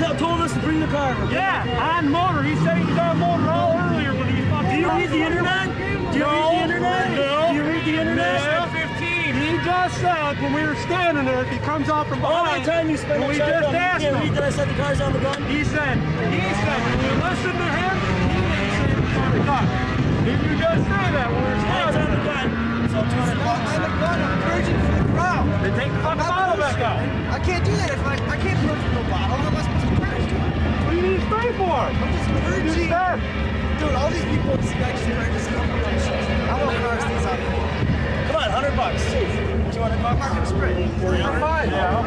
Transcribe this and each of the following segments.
told us to bring the car. Yeah, on motor. He said he was on motor all earlier when he fucking... Do you read the internet? Do you read the internet? No. Do you read the internet? No. 15. He just said when we were standing there, if he comes out from behind... All the time you spend on we just asked him. Read that I said the car's on the gun? He said, when you listen to him, he didn't say it was on the gun. Did you just say that when we were standing on the gun? So $200. On the gun, I'm purging for the crowd. Then take the fucking bottle back out. I can't do that if I can't purge for no bottle. How am I supposed to purge? What do you need spray for? I'm just purging. Dude, all these people at the CI just purchase company on shit. I want cars these out there. Come on, $100. $200. I'm not gonna spray. You're fine. Yeah.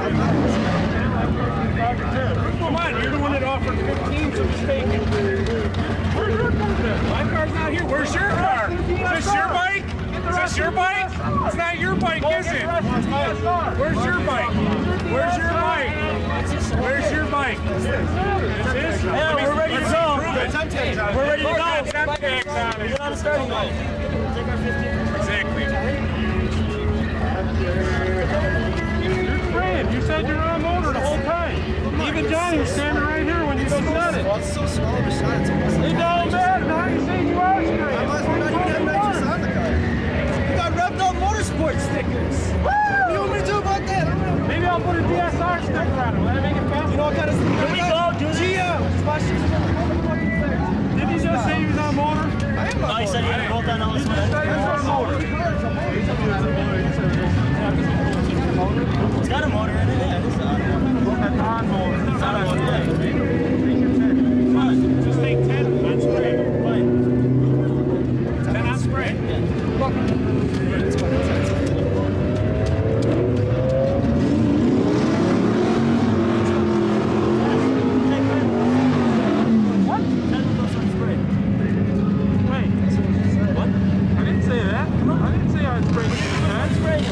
Come on, you're the one that offered 15, so just take it. Where's your car then? My car's not here. Where's your car? Is this your bike? Is this your bike? It's not your bike, is it? Where's your bike? Where's your bike? Where's your bike? Is this? Yeah, we're ready to go. We're ready to go. Get on the starting line. Take our 15. Exactly. You're spraying. You said you were on motor the whole time. Even Johnny was standing right here when you just said it. It's so small of a shot. It don't matter. Now you say you are spraying. I must not even have nitrous on the car. You got revved up motorsport stickers. What do you want me to do about that? Maybe I'll put a DSR sticker on it. Will that make it faster? You know what kind of sticker? Here we go, dude. Did he just say he was on motor? No, he said he had bolt on all his He just said he was on motor. It's got a motor in it, yeah. It's on motor. It's on motor. Come on, just take 10 on spray. Fine. 10 on spray. What? 10 goes on spray. Wait. What? I didn't say that. I didn't say on spray. On spray.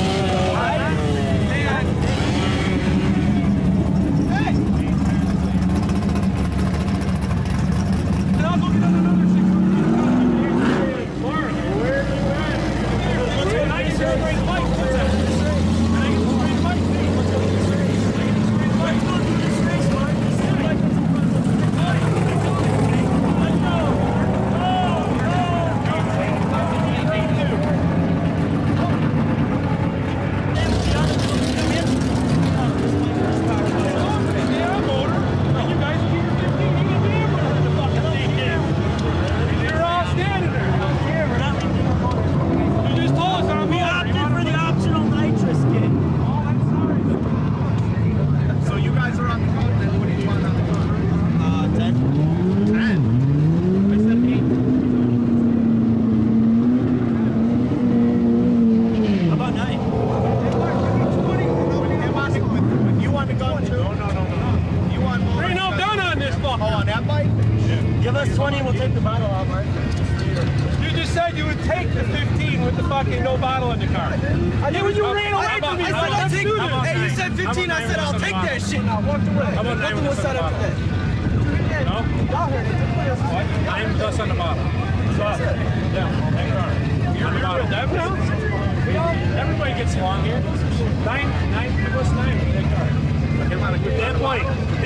Give us 20, we'll take the bottle out, Mark. You just said you would take the 15 with the fucking no bottle in the car. Yeah, when you ran away from me, I said, hey, you said 15, I said, I'll take that shit, and I walked away. Nothing was said after that. No? I'm just on the bottle. So, yeah, that car. You're on the bottle. Everybody gets along here. 9, give us 9 with that car. That point.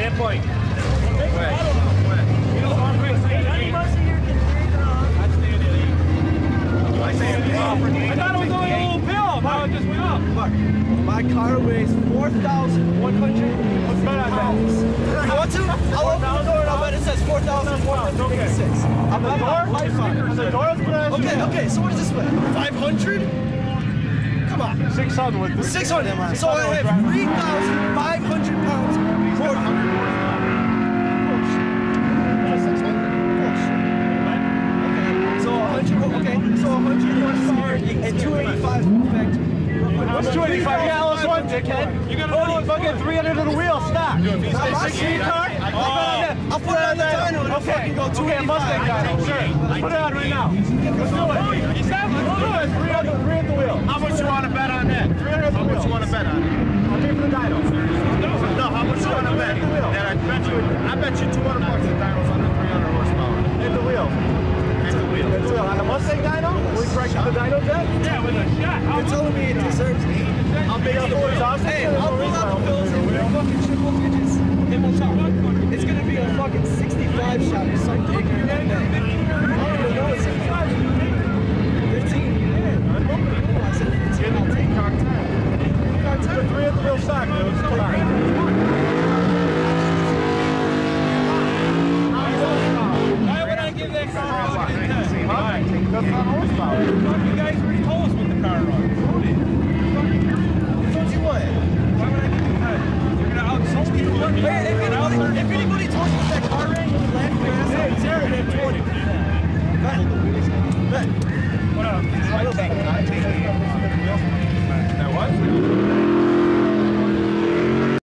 I thought it was only a little pill. Now it just went up. Look, my car weighs 4,100 pounds. I want to? I'll open the door and I'll bet it says 4,156. On the door? On the door? Okay, so what is this weigh? 500? Come on. 600 with this. 600. So I have 3,500 pounds more than you. So 100 horsepower and 285 factory. What's 285? Yeah, let's one, dickhead. You got to fucking 300 to the wheel, stop. I'll put it on the dyno and fucking go 285. Okay, Mustang dyno, sure. Let's put it on right now. Let's do it. Let's do it. 300 the wheel. How much you want to bet on that? 300 the wheel. How much you want to bet on it? I'll pay for the dyno. No, how much you want to bet? That I bet you 200 bucks the dyno's under 300 horsepower. And the wheel. On the Mustang dyno? We corrected the dyno jet? Yeah, with a shot. You're telling me it deserves 8? I'll make up the 4,000. Hey, I'll pull out the bills and we're fucking triple digits. And we'll talk. talking 65 shot or something ignorant like that. I don't even know what's 15. Oh, I said 15. I'll take car 10. Car 10. The 3 at the wheel stock, dude. Come on. Why would I give that car a fucking 10? That's not horsepower. You guys already told us what the car runs. Told you what? Why would I give you 10? You're gonna out 60 foot me. If anybody told you what that car ran,